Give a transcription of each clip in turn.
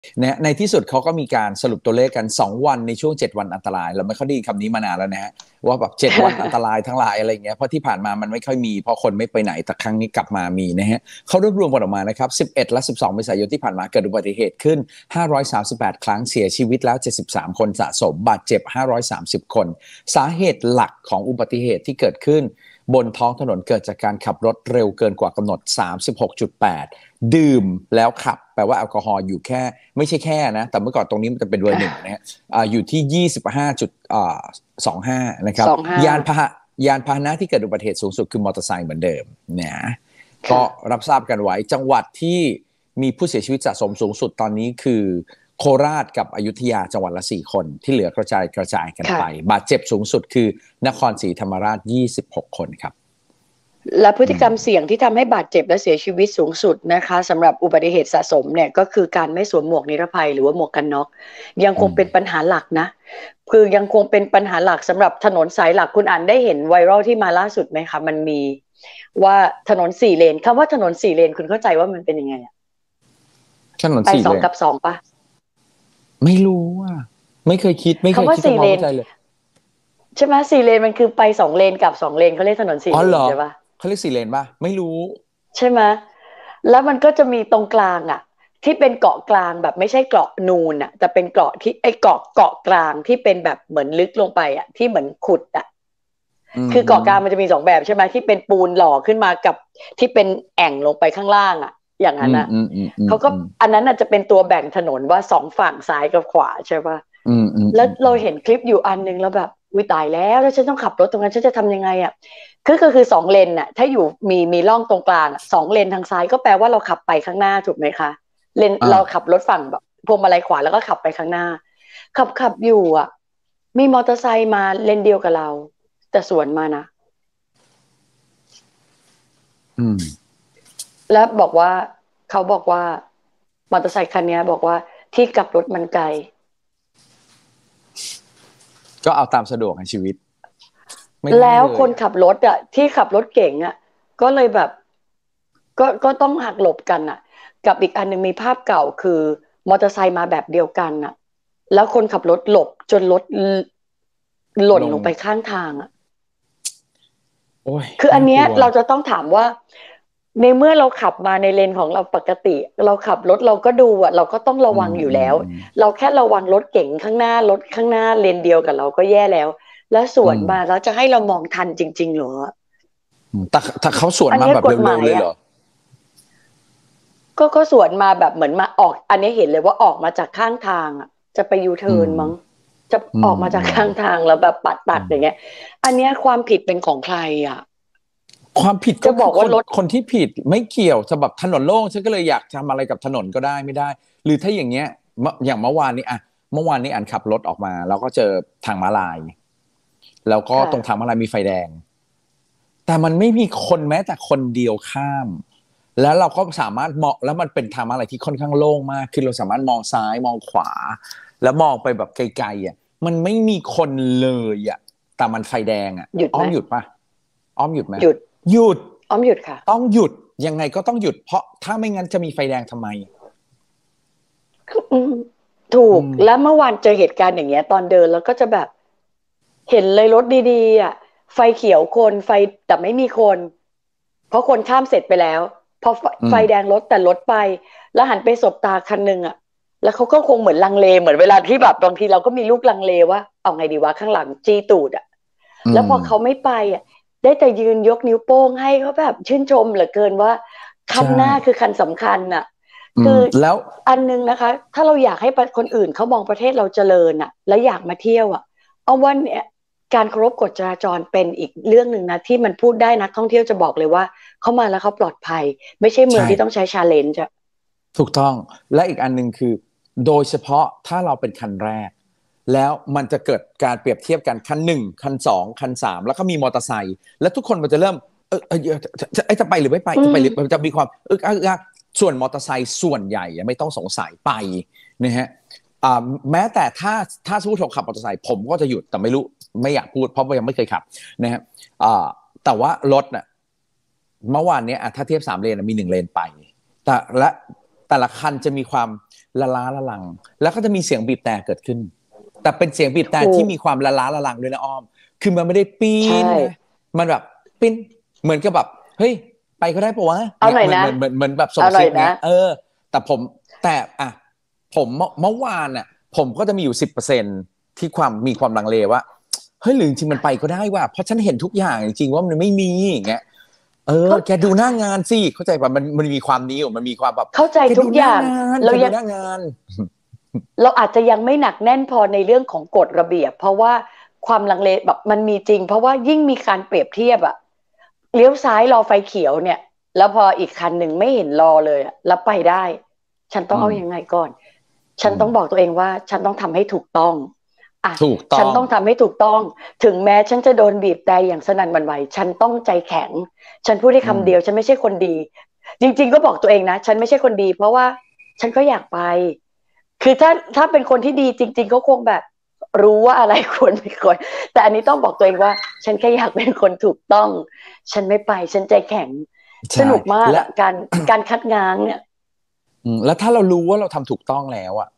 ในที่สุดเขาก็มีการสรุปตัวเลขกัน2วันในช่วง7วันอันตรายเราไม่ค่อยได้ยินคำนี้มานานแล้วนะฮะว่าแบบ7วันอันตรายทั้งหลายอะไรเงี้ยเพราะที่ผ่านมามันไม่ค่อยมีเพราะคนไม่ไปไหนแต่ครั้งนี้กลับมามีนะฮะเขารวบรวมกันออกมานะครับ11และ12เมษายนที่ผ่านมาเกิดอุบัติเหตุขึ้น538ครั้งเสียชีวิตแล้ว73คนสะสมบาดเจ็บ530คนสาเหตุหลักของอุบัติเหตุที่เกิดขึ้นบนท้องถนนเกิดจากการขับรถเร็วเกินกว่ากำหนด 36.8 ดื่มแล้วขับแปลว่าแอลกอฮอล์อยู่แค่ไม่ใช่แค่นะแต่เมื่อก่อนตรงนี้มันจะเป็นเบอร์หนึ่งนะฮะอยู่ที่ 25.25 นะครับยานพาหนะที่เกิดอุบัติเหตุสูงสุดคือมอเตอร์ไซค์เหมือนเดิมเนี่ยก็รับทราบกันไว้จังหวัดที่มีผู้เสียชีวิตสะสมสูงสุดตอนนี้คือโคราชกับอยุธยาจังหวัดละ4คนที่เหลือกระจายกันไปบาดเจ็บสูงสุดคือนครศรีธรรมราช26คนครับและพฤติกรรมเสี่ยงที่ทำให้บาดเจ็บและเสียชีวิตสูงสุดนะคะสำหรับอุบัติเหตุสะสมเนี่ยก็คือการไม่สวมหมวกนิรภัยหรือว่าหมวกกันน็อกยังคงเป็นปัญหาหลักนะคือยังคงเป็นปัญหาหลักสำหรับถนนสายหลักคุณอ่านได้เห็นไวรัลที่มาล่าสุดไหมคะมันมีว่าถนน4เลนคำว่าถนน4เลนคุณเข้าใจว่ามันเป็นยังไงอะถนน4เลนไป2กับ2ป่ะไม่รู้อ่ะไม่เคยคิดไม่เคยคิดว่า4เลนใช่ไหม4เลนมันคือไป2เลนกับ2เลนเขาเรียกถนน4เลนใช่ป่ะเขาเรียก4เลนป่ะไม่รู้ใช่ไหมแล้วมันก็จะมีตรงกลางอ่ะที่เป็นเกาะกลางแบบไม่ใช่เกาะนูนอ่ะแต่เป็นเกาะที่ไอ้เกาะกลางที่เป็นแบบเหมือนลึกลงไปอ่ะที่เหมือนขุดอ่ะคือเกาะกลางมันจะมี2แบบใช่ไหมที่เป็นปูนหล่อขึ้นมากับที่เป็นแอ่งลงไปข้างล่างอ่ะอย่างนั้นอ่ะเขาก็อันนั้นอาจจะเป็นตัวแบ่งถนนว่า2ฝั่งซ้ายกับขวาใช่ป่ะแล้วเราเห็นคลิปอยู่อันนึงแล้วแบบวิตายแล้วฉันต้องขับรถตรงนั้นฉันจะทำยังไงอ่ะคือ2เลนน่ะถ้าอยู่มีร่องตรงกลาง2เลนทางซ้ายก็แปลว่าเราขับไปข้างหน้าถูกไหมคะเลนเราขับรถฝั่งแบบพวงมาลัยขวาแล้วก็ขับไปข้างหน้าขับอยู่อ่ะมีมอเตอร์ไซค์มาเลนเดียวกับเราแต่สวนมานะแล้วเขาบอกว่ามอเตอร์ไซค์คันนี้บอกว่าที่กลับรถมันไกลก็เอาตามสะดวกในชีวิตแล้วคนขับรถอ่ะที่ขับรถเก่งอ่ะก็เลยแบบก็ต้องหักหลบกันอ่ะกับอีกอันนึงมีภาพเก่าคือมอเตอร์ไซค์มาแบบเดียวกันอ่ะแล้วคนขับรถหลบจนรถหล่นลงไปข้างทางอ่ะคืออันเนี้ยเราจะต้องถามว่าในเมื่อเราขับมาในเลนของเราปกติเราขับรถเราก็ดูอ่ะเราก็ต้องระวังอยู่แล้วเราแค่ระวังรถเก๋งข้างหน้ารถข้างหน้าเลนเดียวกับเราก็แย่แล้วแล้วสวนมาแล้วจะให้เรามองทันจริงๆเหรอแต่เขาสวนมาแบบเร็วๆเลยเหรอก็สวนมาแบบเหมือนมาออกอันนี้เห็นเลยว่าออกมาจากข้างทางอ่ะจะไปยูเทิร์นมั้งจะออกมาจากข้างทางแล้วแบบปัดอย่างเงี้ยอันนี้ความผิดเป็นของใครอ่ะความผิดก็บอกว่ารถคนที่ผิดไม่เกี่ยวจะแบบถนนโล่งฉันก็เลยอยากทำอะไรกับถนนก็ได้ไม่ได้หรือถ้าอย่างเงี้ยอย่างเมื่อวานนี้อ่านขับรถออกมาแล้วก็เจอทางม้าลายแล้วก็ตรงทางม้าลายมีไฟแดงแต่มันไม่มีคนแม้แต่คนเดียวข้ามแล้วเราก็สามารถมองแล้วมันเป็นทางม้าลายที่ค่อนข้างโล่งมากคือเราสามารถมองซ้ายมองขวาแล้วมองไปแบบไกลๆอ่ะมันไม่มีคนเลยอ่ะแต่มันไฟแดงอ่ะอ้อมหยุดปะอ้อมหยุดไหมหยุดอ้อมหยุดค่ะต้องหยุดยังไงก็ต้องหยุดเพราะถ้าไม่งั้นจะมีไฟแดงทำไมถูกแล้วเมื่อวานเจอเหตุการณ์อย่างเงี้ยตอนเดินแล้วก็จะแบบเห็นเลยรถดีๆอ่ะไฟเขียวคนไฟแต่ไม่มีคนเพราะคนข้ามเสร็จไปแล้วพอไฟแดงรถแต่รถไปแล้วหันไปสบตาคันหนึ่งอ่ะแล้วเขาก็คงเหมือนลังเลเหมือนเวลาที่แบบบางทีเราก็มีลูกลังเลว่าเอาไงดีวะข้างหลังจี้ตูดอ่ะแล้วพอเขาไม่ไปอ่ะได้แต่ยืนยกนิ้วโป้งให้เขาแบบชื่นชมเหลือเกินว่าคันหน้าคือคันสำคัญอ่ะคือแล้วอันนึงนะคะถ้าเราอยากให้คนอื่นเขามองประเทศเราเจริญอ่ะแล้วอยากมาเที่ยวอ่ะเอาวันเนี้ยการเคารพกฎจราจรเป็นอีกเรื่องหนึ่งนะที่มันพูดได้นักท่องเที่ยวจะบอกเลยว่าเขามาแล้วเขาปลอดภัยไม่ใช่เมืองที่ต้องใช้ชาเลนจ์อะถูกต้องและอีกอันนึงคือโดยเฉพาะถ้าเราเป็นคันแรกแล้วมันจะเกิดการเปรียบเทียบกันคัน1คัน2คัน3แล้วก็มีมอเตอร์ไซค์แล้วทุกคนมันจะเริ่มจะไปหรือไม่ไปจะไปหรือมันจะมีความส่วนมอเตอร์ไซค์ส่วนใหญ่ไม่ต้องสงสัยไปนะฮะแม้แต่ถ้าสมมติผมขับมอเตอร์ไซค์ผมก็จะหยุดแต่ไม่อยากพูดเพราะว่ายังไม่เคยขับนะฮะแต่ว่ารถน่ะเมื่อวานนี้ถ้าเทียบ3เลนมี1เลนไปแต่ละคันจะมีความละล้าละลังแล้วก็จะมีเสียงบีบแต่เกิดขึ้นแต่เป็นเสียงบีบแต่ที่มีความละล้าละลังด้วยนะอ้อมคือมันไม่ได้ปีนนะมันแบบปิ้นเหมือนกับแบบเฮ้ยไปก็ได้ปะวะเอาหน่อยนะเหมือนแบบส่งซิกเนี่ยแต่ผมเมื่อวานน่ะผมก็จะมีอยู่10%ที่มีความลังเลว่าเฮ้ยหรือจริงมันไปก็ได้ว่ะเพราะฉันเห็นทุกอย่างจริงๆว่ามันไม่มีอย่างเงี้ยแกดูหน้างานสิเข้าใจป่ะมันมีความนี้มันมีความแบบเข้าใจทุกอย่างเรายังหน้างานเราอาจจะยังไม่หนักแน่นพอในเรื่องของกฎระเบียบเพราะว่าความลังเลแบบมันมีจริงเพราะว่ายิ่งมีการเปรียบเทียบอะเลี้ยวซ้ายรอไฟเขียวเนี่ยแล้วพออีกคันหนึ่งไม่เห็นรอเลยอะแล้วไปได้ฉันต้องเอายังไงก่อนฉันต้องบอกตัวเองว่าฉันต้องทำให้ถูกต้องฉันต้องทำให้ถูกต้องถึงแม้ฉันจะโดนบีบแต่อย่างสนั่นหวั่นไหวฉันต้องใจแข็งฉันพูดได้คำเดียวฉันไม่ใช่คนดีจริงๆก็บอกตัวเองนะฉันไม่ใช่คนดีเพราะว่าฉันก็อยากไปคือถ้าเป็นคนที่ดีจริงๆเขาคงแบบรู้ว่าอะไรควรไม่ควรแต่อันนี้ต้องบอกตัวเองว่าฉันแค่อยากเป็นคนถูกต้องฉันไม่ไปฉันใจแข็งสนุกมากการคัดง้างเนี่ยแล้วถ้าเรารู้ว่าเราทำถูกต้องแล้วอ่ะ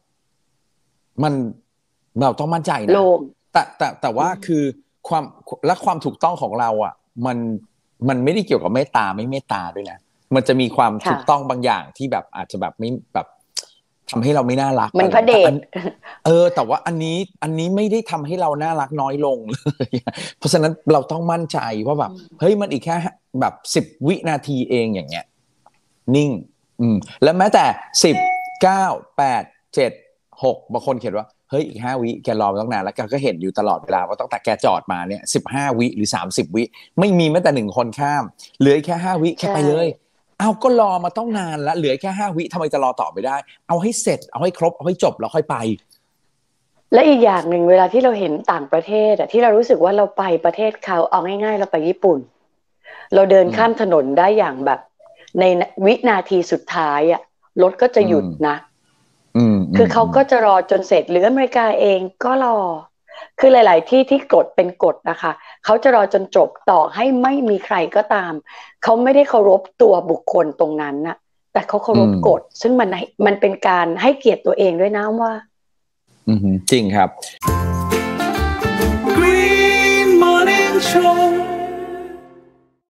เราต้องมั่นใจนะแต่ว่าคือความถูกต้องของเราอ่ะมันไม่ได้เกี่ยวกับเมตตาไม่เมตตาด้วยนะมันจะมีความถูกต้องบางอย่างที่แบบอาจจะแบบไม่แบบทำให้เราไม่น่ารักมันพระเดชแต่ว่าอันนี้ไม่ได้ทำให้เราน่ารักน้อยลงเลยเพราะฉะนั้นเราต้องมั่นใจว่าแบบเฮ้ยมันอีกแค่แบบ10 วินาทีเองอย่างเงี้ยนิ่งแล้วแม้แต่10 9 8 7 6บางคนเขียนว่าเฮ้ยอีก5 วิแกรอมาตั้งนานแล้วแกก็เห็นอยู่ตลอดเวลาว่าตั้งแต่แกจอดมาเนี่ย15 วิหรือ30 วิไม่มีแม้แต่1 คนข้ามเหลือแค่5 วิแค่ไปเลยเอาก็รอมาต้องนานแล้วเหลือแค่5 วิทำไมจะรอต่อไม่ได้เอาให้เสร็จเอาให้ครบเอาให้จบแล้วค่อยไปและอีกอย่างหนึ่งเวลาที่เราเห็นต่างประเทศที่เรารู้สึกว่าเราไปประเทศเขาเอาง่ายๆเราไปญี่ปุ่นเราเดินข้ามถนนได้อย่างแบบในวินาทีสุดท้ายรถก็จะหยุดนะคือเขาก็จะรอจนเสร็จหรืออเมริกาเองก็รอคือหลายๆที่กฎเป็นกฎนะคะเขาจะรอจนจบต่อให้ไม่มีใครก็ตามเขาไม่ได้เคารพตัวบุคคลตรงนั้นน่ะแต่เขาเคารพกฎซึ่งมันเป็นการให้เกียรติตัวเองด้วยนะว่าจริงครับ Green Morning Show